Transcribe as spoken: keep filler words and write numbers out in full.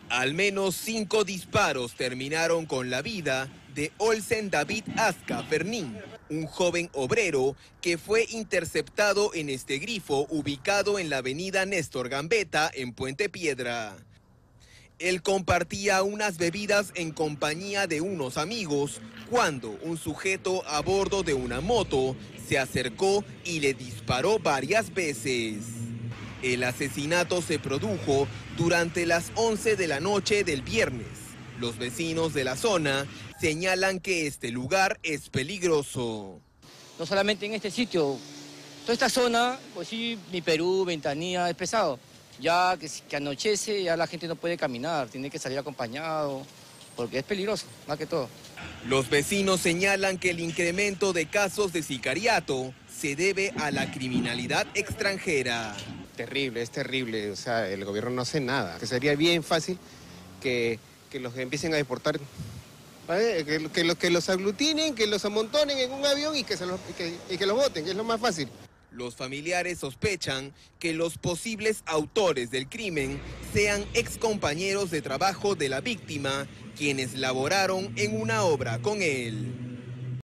Al menos cinco disparos terminaron con la vida de Olsen David Azca Fernín, un joven obrero que fue interceptado en este grifo ubicado en la avenida Néstor Gambetta en Puente Piedra. Él compartía unas bebidas en compañía de unos amigos cuando un sujeto a bordo de una moto se acercó y le disparó varias veces. El asesinato se produjo durante las once de la noche del viernes. Los vecinos de la zona señalan que este lugar es peligroso. No solamente en este sitio, toda esta zona, pues sí, mi Perú, Ventanilla, es pesado. Ya que, que anochece, ya la gente no puede caminar, tiene que salir acompañado, porque es peligroso, más que todo. Los vecinos señalan que el incremento de casos de sicariato se debe a la criminalidad extranjera. Terrible, es terrible, o sea, el gobierno no hace nada. Que sería bien fácil que, que los empiecen a deportar, ¿vale? que, que, los, que los aglutinen, que los amontonen en un avión y que, se los, que, y que los boten, que es lo más fácil. Los familiares sospechan que los posibles autores del crimen sean excompañeros de trabajo de la víctima, quienes laboraron en una obra con él.